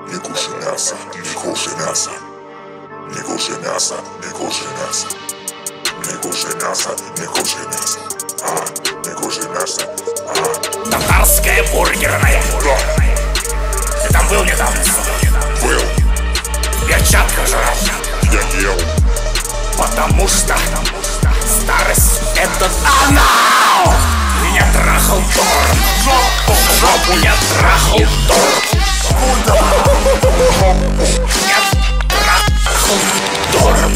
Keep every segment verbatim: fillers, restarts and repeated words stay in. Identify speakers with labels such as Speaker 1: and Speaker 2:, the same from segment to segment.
Speaker 1: не кушай мясо, не кушай мясо, не кушай мясо, не кушай мясо, не кушай мясо, не кушай мясо, а, не кушай мясо, а.
Speaker 2: Татарская бургерная. Ты там был недавно?
Speaker 1: Был.
Speaker 2: В перчатках жрал.
Speaker 1: Я ел.
Speaker 2: Потому что старость — это анал. Меня трахал Дорн. Жопу я трахал Дорн. Меня трахал Дорн.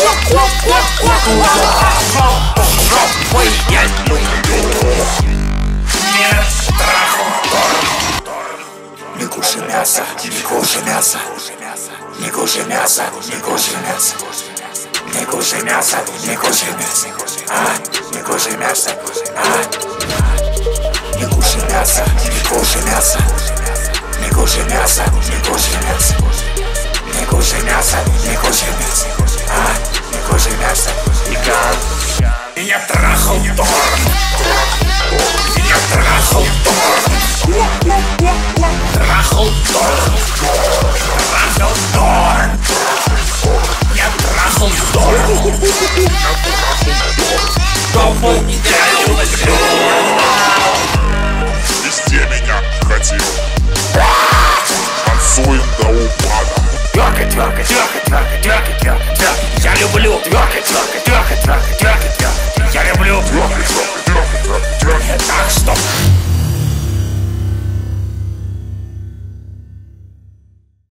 Speaker 2: Жопу я люблю. Меня трахал Дорн.
Speaker 3: Не кушай мясо, не кушай мясо, не кушай мясо, не кушай мясо, не кушай мясо, не кушай мясо, а, не кушай мясо, а, не кушай мясо, не кушай мясо, не кушай мясо, не кушай мясо, не кушай мясо, не кушай мясо, а, не кушай мясо.
Speaker 2: Меня трахал Дорн. Меня трахал Дорн. Трахал Дорн. Трахал Дорн. Я трахал Дорн.